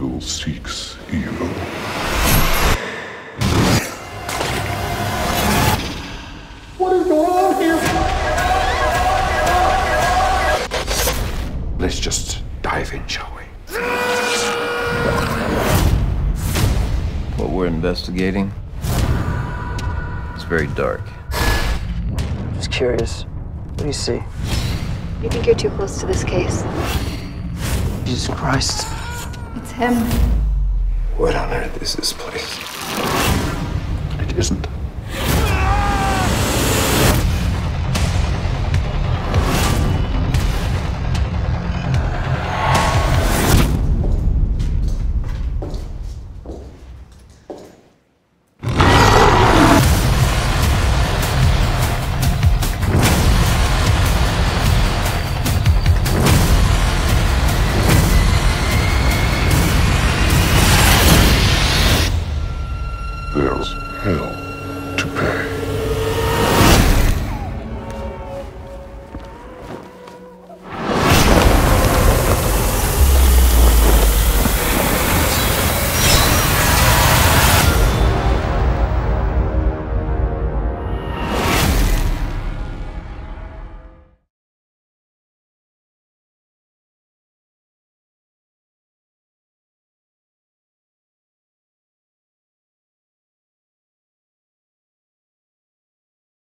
Evil seeks evil. What is going on here? Let's just dive in, shall we? What we're investigating is very dark. Just curious. What do you see? You think you're too close to this case? Jesus Christ. It's him. What on earth is this place? It isn't. There's hell.